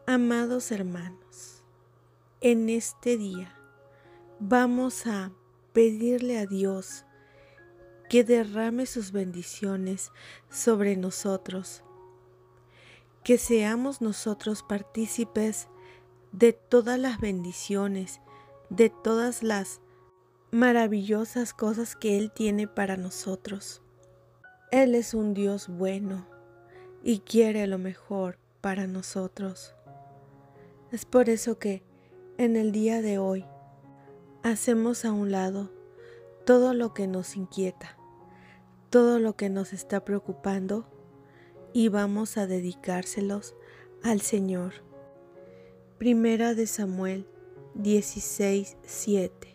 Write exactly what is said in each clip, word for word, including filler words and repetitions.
Amados hermanos, en este día vamos a pedirle a Dios que derrame sus bendiciones sobre nosotros, que seamos nosotros partícipes de todas las bendiciones, de todas las maravillosas cosas que Él tiene para nosotros. Él es un Dios bueno y quiere lo mejor para nosotros. Es por eso que en el día de hoy hacemos a un lado todo lo que nos inquieta, todo lo que nos está preocupando y vamos a dedicárselos al Señor. Primera de Samuel dieciséis, siete.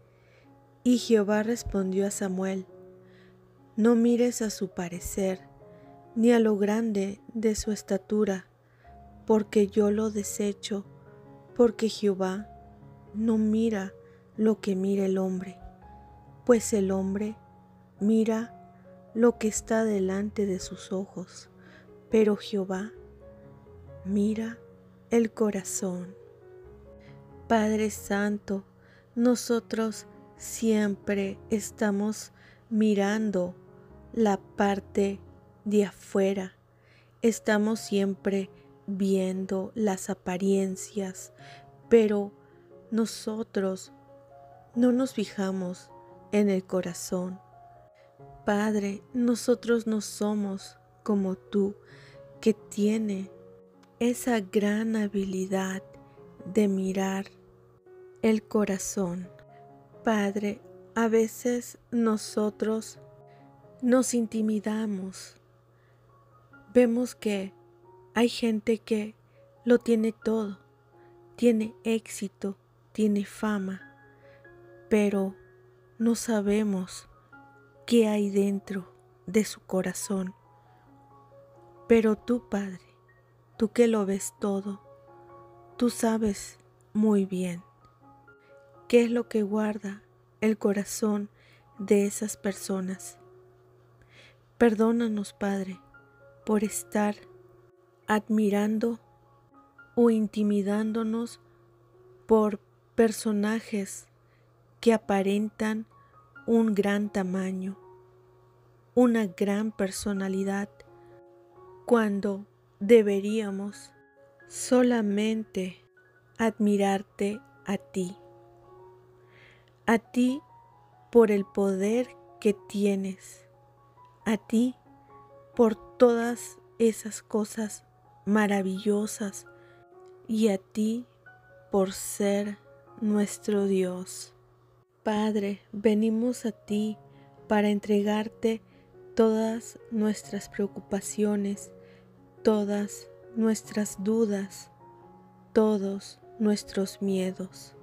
Y Jehová respondió a Samuel: no mires a su parecer, ni a lo grande de su estatura, porque yo lo desecho, porque Jehová no mira lo que mira el hombre, pues el hombre mira lo que está delante de sus ojos, pero Jehová mira el corazón. Padre Santo, nosotros siempre estamos mirando la parte de afuera, estamos siempre viendo las apariencias, pero nosotros no nos fijamos en el corazón. Padre, nosotros no somos como tú, que tiene esa gran habilidad de mirar el corazón. Padre, a veces nosotros nos intimidamos. Vemos que hay gente que lo tiene todo, tiene éxito, tiene fama, pero no sabemos qué hay dentro de su corazón. Pero tú, Padre, tú que lo ves todo, tú sabes muy bien qué es lo que guarda el corazón de esas personas. Perdónanos, Padre, por estar admirando o intimidándonos por personajes que aparentan un gran tamaño, una gran personalidad, cuando deberíamos solamente admirarte a ti, a ti por el poder que tienes, a ti por todas esas cosas maravillosas y a ti por ser nuestro Dios. Padre, venimos a ti para entregarte todas nuestras preocupaciones, todas nuestras dudas, todos nuestros miedos.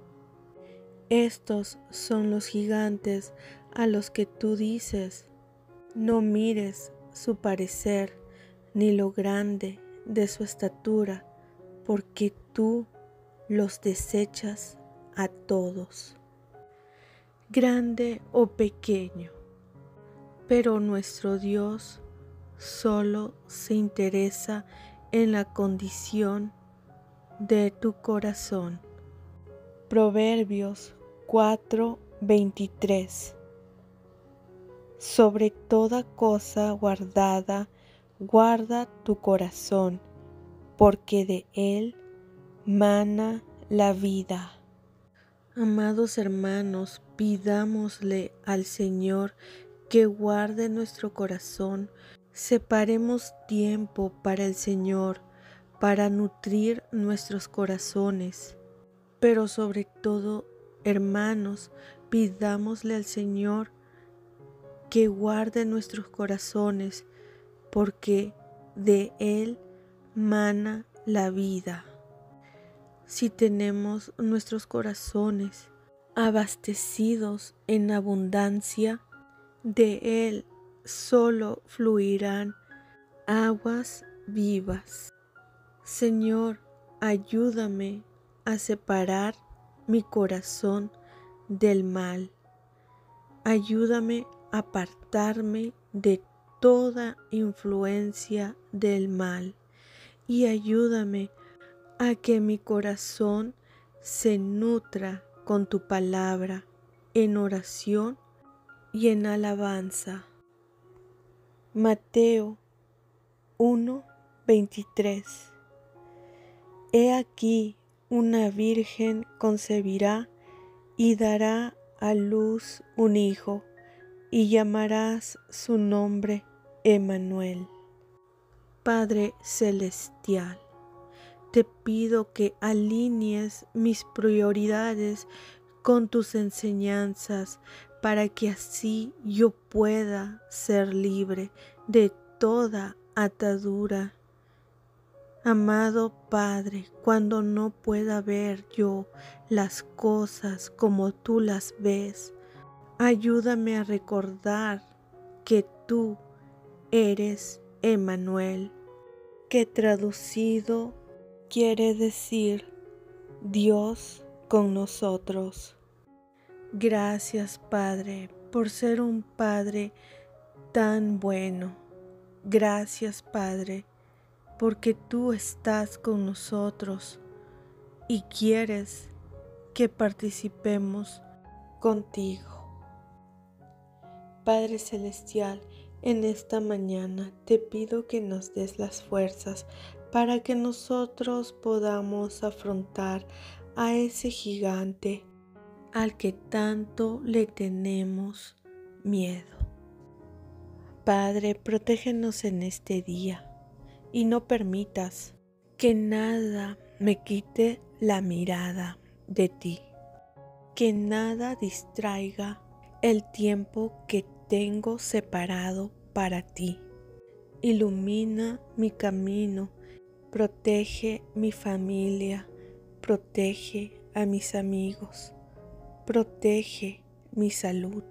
Estos son los gigantes a los que tú dices: no mires su parecer ni lo grande de su estatura, porque tú los desechas a todos, grande o pequeño. Pero nuestro Dios solo se interesa en la condición de tu corazón. Proverbios cuatro, veintitrés. Sobre toda cosa guardada, guarda tu corazón, porque de él mana la vida. Amados hermanos, pidámosle al Señor que guarde nuestro corazón. Separemos tiempo para el Señor, para nutrir nuestros corazones. Pero sobre todo, hermanos, pidámosle al Señor que guarde nuestros corazones, porque de Él mana la vida. Si tenemos nuestros corazones abastecidos en abundancia, de Él solo fluirán aguas vivas. Señor, ayúdame a separar mi corazón del mal. Ayúdame a apartarme de toda influencia del mal y ayúdame a que mi corazón se nutra con tu palabra en oración y en alabanza. Mateo uno, veintitrés. He aquí una virgen concebirá y dará a luz un hijo, y llamarás su nombre Emmanuel. Padre celestial, te pido que alinees mis prioridades con tus enseñanzas para que así yo pueda ser libre de toda atadura. Amado Padre, cuando no pueda ver yo las cosas como tú las ves, ayúdame a recordar que tú eres Emmanuel, que traducido quiere decir Dios con nosotros. Gracias, Padre, por ser un Padre tan bueno. Gracias, Padre, porque tú estás con nosotros y quieres que participemos contigo. Padre Celestial, en esta mañana te pido que nos des las fuerzas para que nosotros podamos afrontar a ese gigante al que tanto le tenemos miedo. Padre, protégenos en este día y no permitas que nada me quite la mirada de ti, que nada distraiga el tiempo que tengo separado para ti. Ilumina mi camino, protege mi familia, protege a mis amigos, protege mi salud,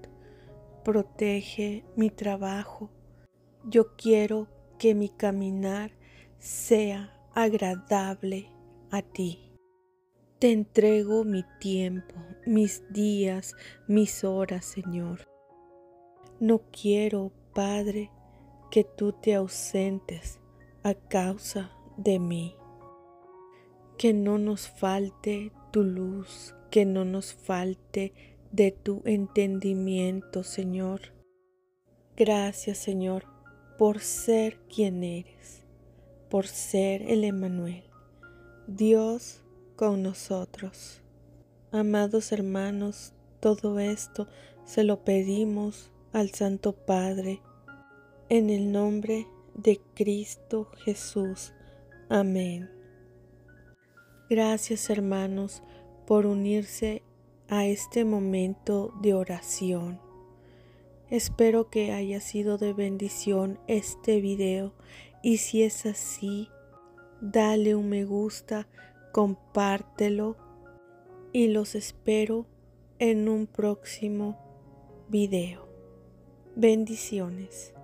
protege mi trabajo. Yo quiero que mi caminar sea agradable a ti. Te entrego mi tiempo, mis días, mis horas, Señor. No quiero, Padre, que tú te ausentes a causa de mí. Que no nos falte tu luz, que no nos falte de tu entendimiento, Señor. Gracias, Señor, por ser quien eres, por ser el Emmanuel, Dios con nosotros. Amados hermanos, todo esto se lo pedimos al Santo Padre, en el nombre de Cristo Jesús. Amén. Gracias, hermanos, por unirse a este momento de oración. Espero que haya sido de bendición este video y si es así, dale un me gusta, compártelo y los espero en un próximo video. Bendiciones.